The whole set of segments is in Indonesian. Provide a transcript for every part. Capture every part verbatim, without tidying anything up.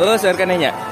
Oh, sekarang nya.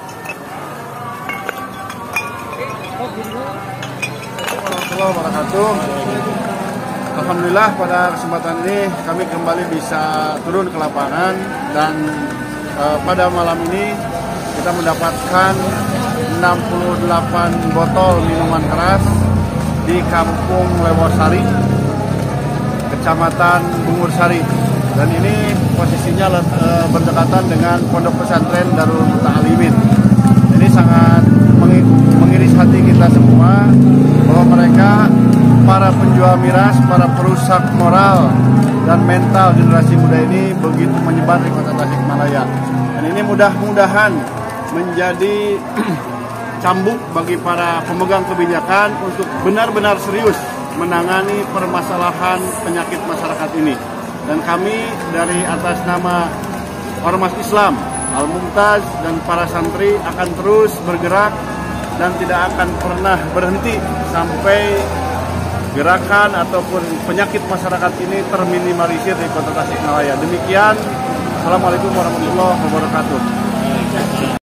Warahmatullahi wabarakatuh. Alhamdulillah pada kesempatan ini kami kembali bisa turun ke lapangan dan eh, pada malam ini kita mendapatkan enam puluh delapan botol minuman keras di Kampung Lewosari, Kecamatan Bungur Sari, dan ini posisinya eh, berdekatan dengan Pondok Pesantren Darul Muta'alimin. Ini sangat mengiris hati kita semua bahwa mereka, para penjual miras, para perusak moral dan mental generasi muda ini begitu menyebar di kota Tasikmalaya. Dan ini mudah-mudahan menjadi cambuk bagi para pemegang kebijakan untuk benar-benar serius menangani permasalahan penyakit masyarakat ini. Dan kami dari atas nama Ormas Islam Al-Mumtaz dan para santri akan terus bergerak dan tidak akan pernah berhenti sampai gerakan ataupun penyakit masyarakat ini terminimalisir di kota Tasikmalaya. Demikian, Assalamualaikum warahmatullahi wabarakatuh.